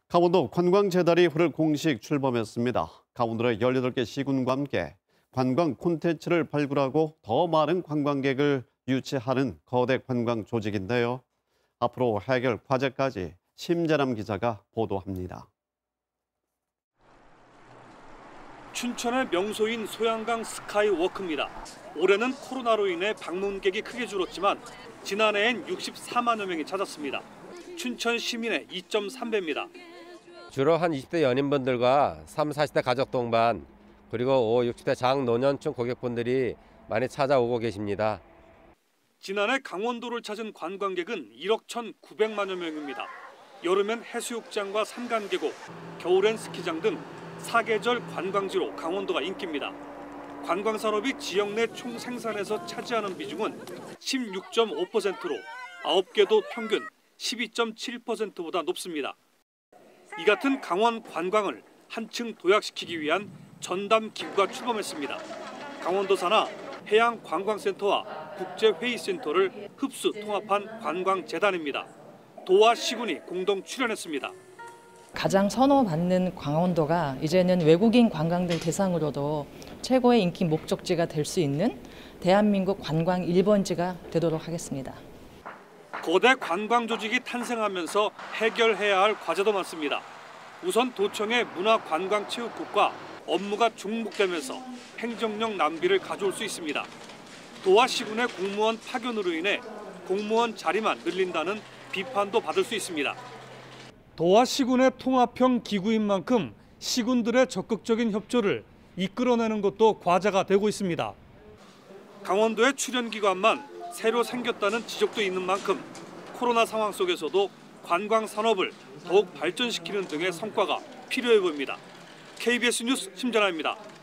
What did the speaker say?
강원도 관광재단이 오늘 공식 출범했습니다. 강원도의 18개 시군과 함께 관광 콘텐츠를 발굴하고 더 많은 관광객을 유치하는 거대 관광 조직인데요. 앞으로 해결 과제까지 심재남 기자가 보도합니다. 춘천의 명소인 소양강 스카이워크입니다. 올해는 코로나로 인해 방문객이 크게 줄었지만 지난해엔 64만여 명이 찾았습니다. 춘천 시민의 2.3배입니다. 주로 한 20대 연인분들과 30, 40대 가족 동반 그리고 50, 60대 장노년층 고객분들이 많이 찾아오고 계십니다. 지난해 강원도를 찾은 관광객은 1억 1,900만여 명입니다. 여름엔 해수욕장과 산간계곡, 겨울엔 스키장 등 사계절 관광지로 강원도가 인기입니다. 관광산업이 지역 내 총 생산에서 차지하는 비중은 16.5%로 9개도 평균 12.7%보다 높습니다. 이 같은 강원 관광을 한층 도약시키기 위한 전담 기구가 출범했습니다. 강원도 산하 해양관광센터와 국제회의센터를 흡수 통합한 관광재단입니다. 도와 시군이 공동 출연했습니다. 가장 선호받는 강원도가 이제는 외국인 관광객 대상으로도 최고의 인기 목적지가 될 수 있는 대한민국 관광 1번지가 되도록 하겠습니다. 거대 관광 조직이 탄생하면서 해결해야 할 과제도 많습니다. 우선 도청의 문화관광체육국과 업무가 중복되면서 행정력 낭비를 가져올 수 있습니다. 도와 시군의 공무원 파견으로 인해 공무원 자리만 늘린다는 비판도 받을 수 있습니다. 도와 시군의 통합형 기구인 만큼 시군들의 적극적인 협조를 이끌어내는 것도 과제가 되고 있습니다. 강원도의 출연기관만 새로 생겼다는 지적도 있는 만큼 코로나 상황 속에서도 관광 산업을 더욱 발전시키는 등의 성과가 필요해 보입니다. KBS 뉴스 심재남입니다.